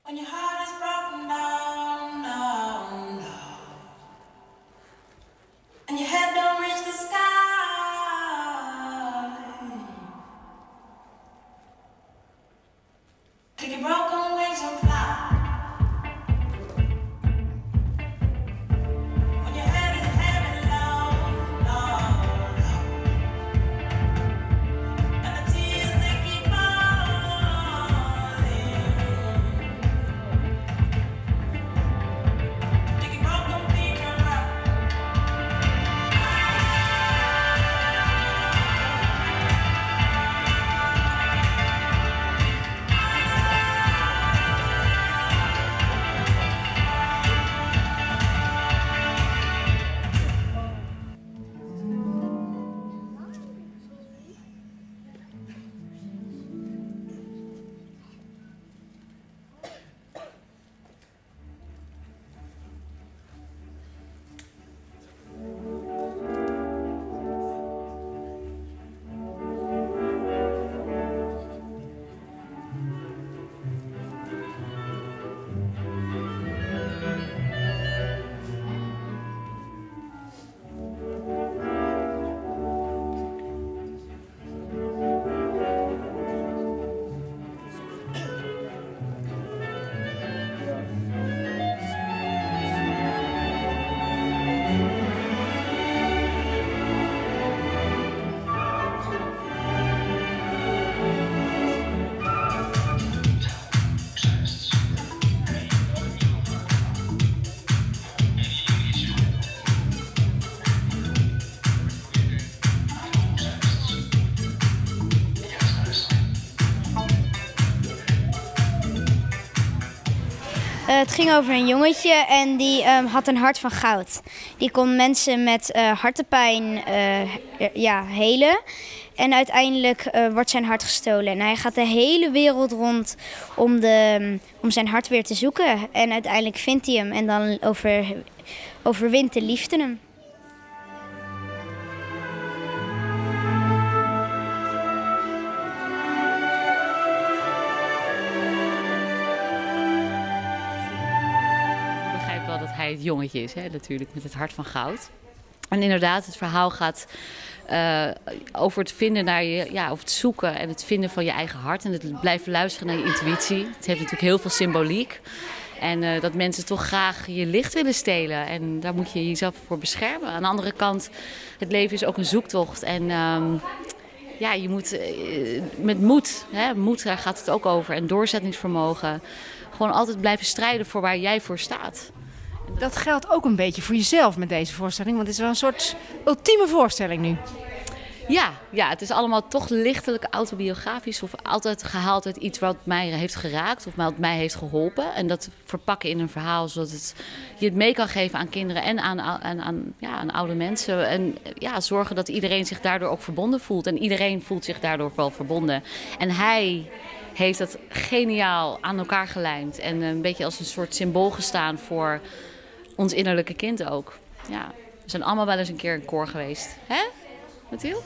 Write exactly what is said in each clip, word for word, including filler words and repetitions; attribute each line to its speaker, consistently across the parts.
Speaker 1: When your heart is broken down, down, down, and your head don't reach the sky, take your broken wings and fly. When your head is heavy, low, low, low, and the tears they keep falling. Take your broken feet and rock.
Speaker 2: Uh, het ging over een jongetje en die um, had een hart van goud. Die kon mensen met uh, hartepijn uh, ja, helen. En uiteindelijk uh, wordt zijn hart gestolen. En hij gaat de hele wereld rond om, de, om zijn hart weer te zoeken. En uiteindelijk vindt hij hem en dan over, overwint de liefde hem.
Speaker 3: Dat hij het jongetje is, hè, natuurlijk, met het hart van goud. En inderdaad, het verhaal gaat uh, over het vinden naar je, ja, over het zoeken en het vinden van je eigen hart. En het blijven luisteren naar je intuïtie. Het heeft natuurlijk heel veel symboliek. En uh, dat mensen toch graag je licht willen stelen. En daar moet je jezelf voor beschermen. Aan de andere kant, het leven is ook een zoektocht. En um, ja, je moet uh, met moed, hè, moed, daar gaat het ook over. En doorzettingsvermogen. Gewoon altijd blijven strijden voor waar jij voor staat.
Speaker 4: Dat geldt ook een beetje voor jezelf met deze voorstelling, want het is wel een soort ultieme voorstelling nu.
Speaker 3: Ja, ja, het is allemaal toch lichtelijk autobiografisch of altijd gehaald uit iets wat mij heeft geraakt of wat mij heeft geholpen. En dat verpakken in een verhaal zodat het, je het mee kan geven aan kinderen en aan, aan, aan, ja, aan oude mensen. En ja, zorgen dat iedereen zich daardoor ook verbonden voelt. En iedereen voelt zich daardoor wel verbonden. En hij heeft dat geniaal aan elkaar gelijmd en een beetje als een soort symbool gestaan voor ons innerlijke kind ook. Ja, we zijn allemaal wel eens een keer in koor geweest. Hè, Mathiel?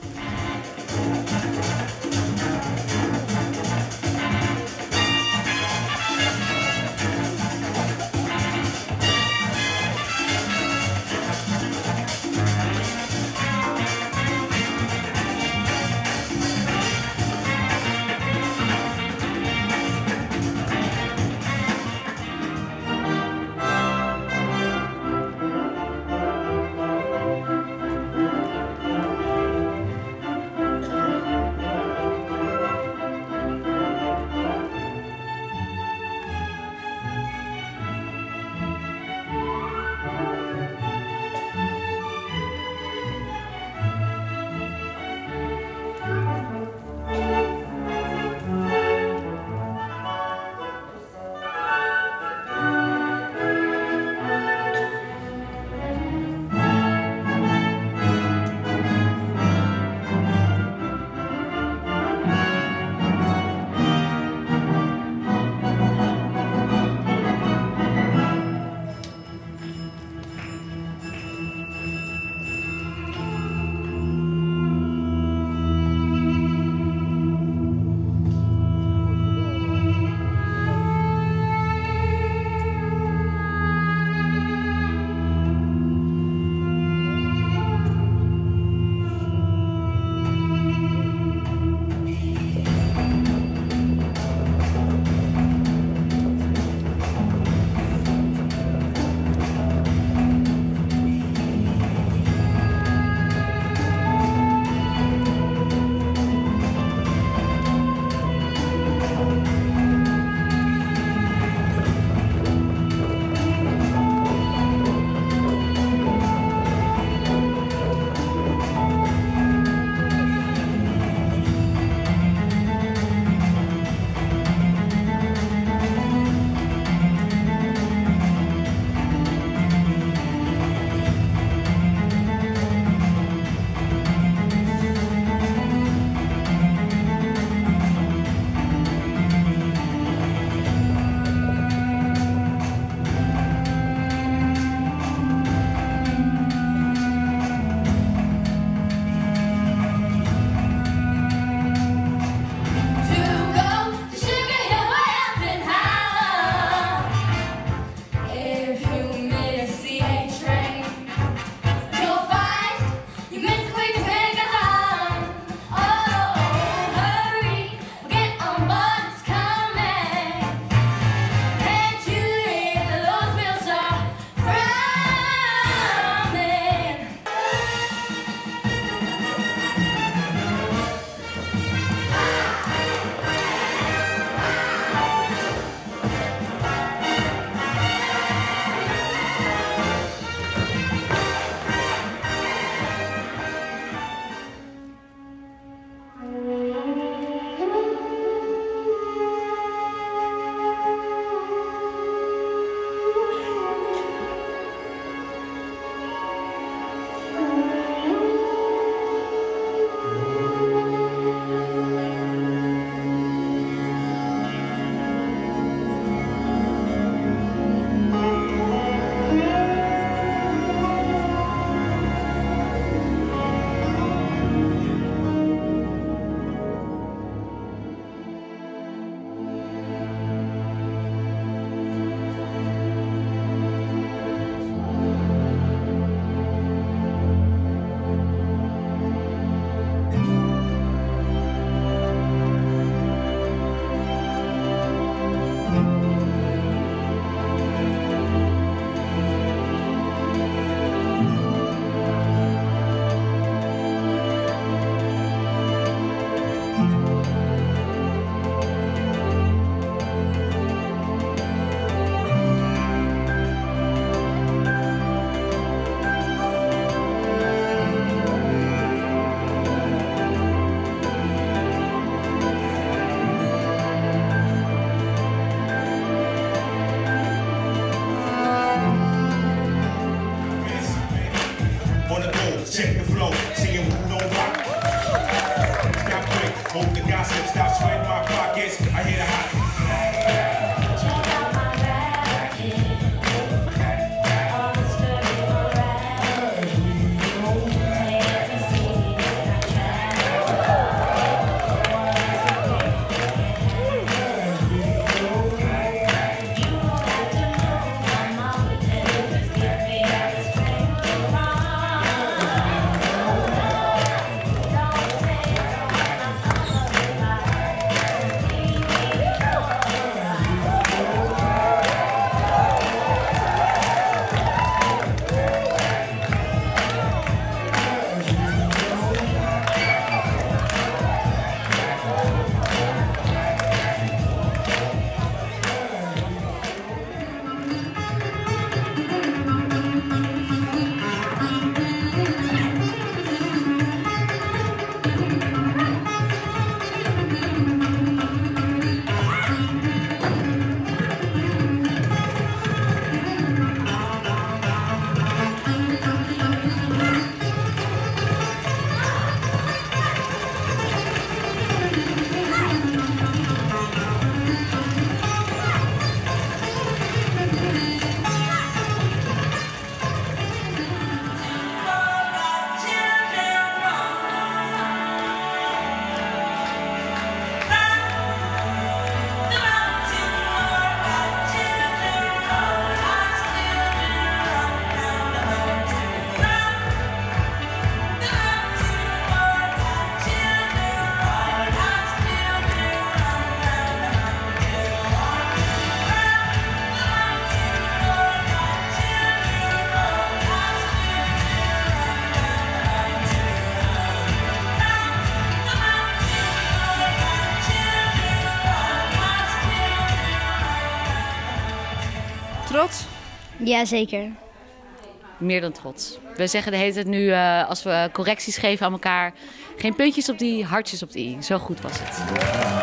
Speaker 4: trots?
Speaker 2: Jazeker.
Speaker 3: Meer dan trots. We zeggen de hele tijd nu, uh, als we correcties geven aan elkaar, geen puntjes op die, hartjes op die i. Zo goed was het.